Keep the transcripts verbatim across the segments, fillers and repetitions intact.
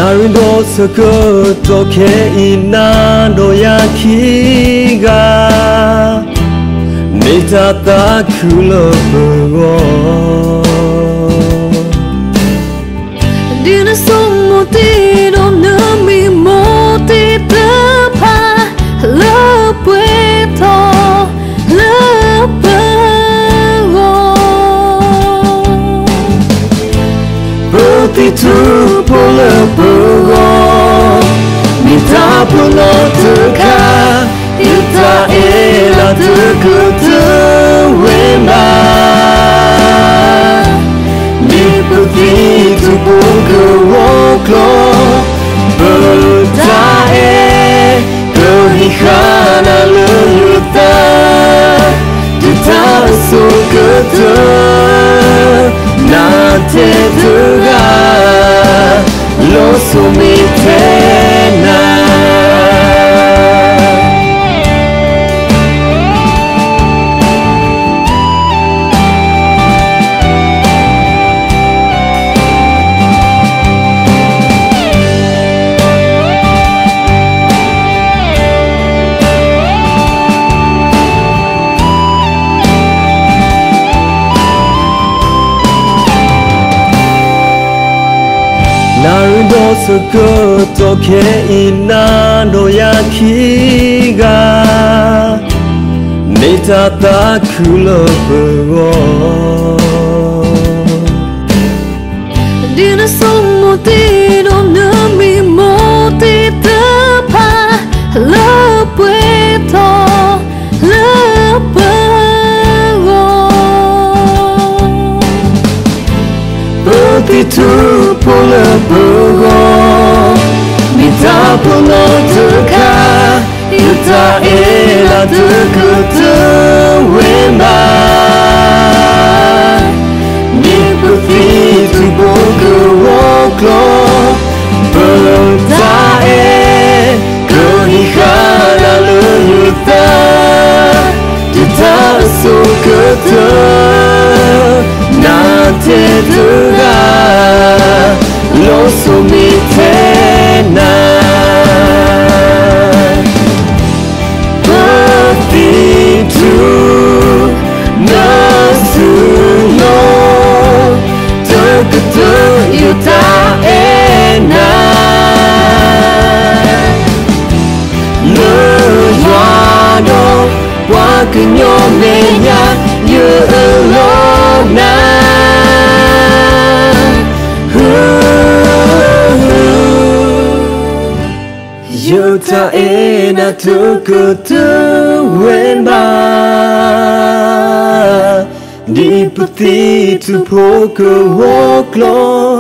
나를 도서그 또 개인나 노야키가 밀다다 굴러보고 Dina sông một tí đâu nữa mi một tí tơ pa lỡ quê thọ lỡ bơ gò bơ tí tu bơ lỡ bơ gò mi ta bơ lỡ tư ca yêu ta e là tư cứ tư quê mà mi bơ tí tu bơ gò Klo bertae kehikana leuta kita sukete nate tuga lo sumitena 나를 도서그 또 개인나 노야키가 밀다다 굴러보고 Dina sông một tí đâu nữa mi một tí tơ pa lỡ quê thọ lỡ bơ gò bơ tí tu bơ lỡ bơ gò mi ta bơ lỡ tư ca yêu ta e là tư cứ tư quê mà mi bơ tí tu bơ gò Klo bertae kehikana leuta kita sukete nate tuga lo sumitena begitu nasuno terketu yuta ena lejuano wakenyo menya yelona yuta ena terketu wemba di peti tu poke woklo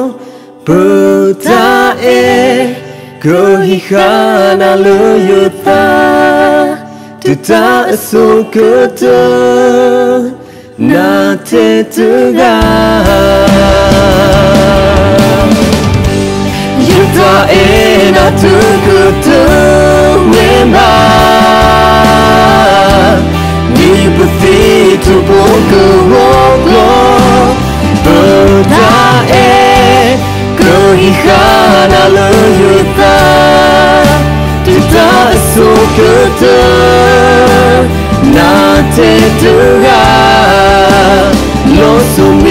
bertae kehikana leuta kita sukete nate tuga yuta ena terketu wemba di peti tu poke woklo bertae kehikana leuta kita sukete nate tuga lo sumi